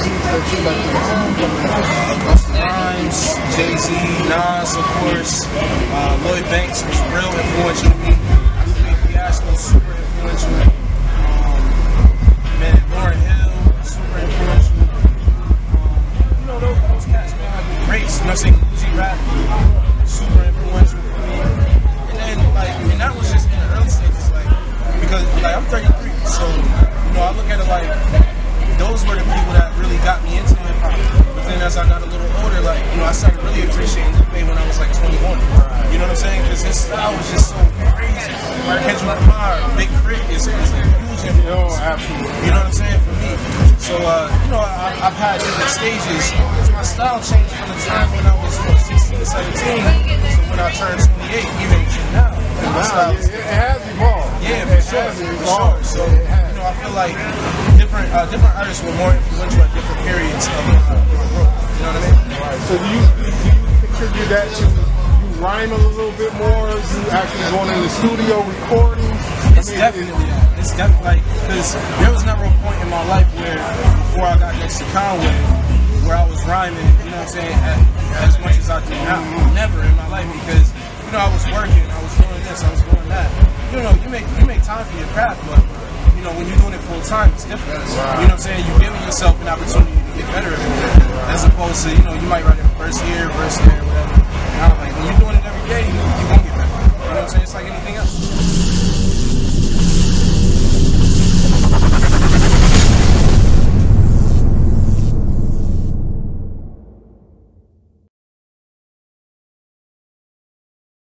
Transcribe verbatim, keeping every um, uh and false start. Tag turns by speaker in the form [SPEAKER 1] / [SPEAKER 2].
[SPEAKER 1] dudes that you like to
[SPEAKER 2] Rhymes, Jay-Z, Nas, of course. Uh, Lloyd Banks was real influential to me. Louis Fiasco, super influential. Um, man, Lauryn Hill, super influential. Um, you know, those, those cats, man, like Grace, you know what I'm saying? G-Rap, super influential for me. And then, like, and that was just in the early stages, like, because, like, I'm thirty-three, so, you know, I look at it like, those were the people that really got me into hip hop. But then as I got a little older, like, you know, I started really appreciating the way when I was like twenty-one. You know what I'm saying? Because his style was just so crazy. Kendrick Lamar, Big Crit is, is a huge influence. You know what I'm saying? For me. So, uh, you know, I, I've had different stages. My style changed from the time when I was, you know, sixteen, seventeen to when I turned twenty-eight, even now. My style is,
[SPEAKER 1] it has evolved.
[SPEAKER 2] Yeah, for sure. For sure. So, you know, I feel like different uh, different artists were more influential at different periods of uh, growth. You know what I mean?
[SPEAKER 1] Right. So do you, do you contribute that to you rhyming a little bit more? You actually going in the studio recording?
[SPEAKER 2] It's I mean, definitely that. It's definitely like, because there was never a point in my life where, before I got next to Conway, where I was rhyming, you know what I'm saying, as, as much as I do now. Never in my life, because, you know, I was working, I was doing this, I was doing that. You know, you make you make time for your craft, but, you know, when you're doing it full time, it's different. You know what I'm saying? You're giving yourself an opportunity to get better every day, as opposed to, you know, you might write it first year, first year, whatever. And I'm like, when you're doing it every day, you, you're going to get better. You know what I'm saying? It's like anything else.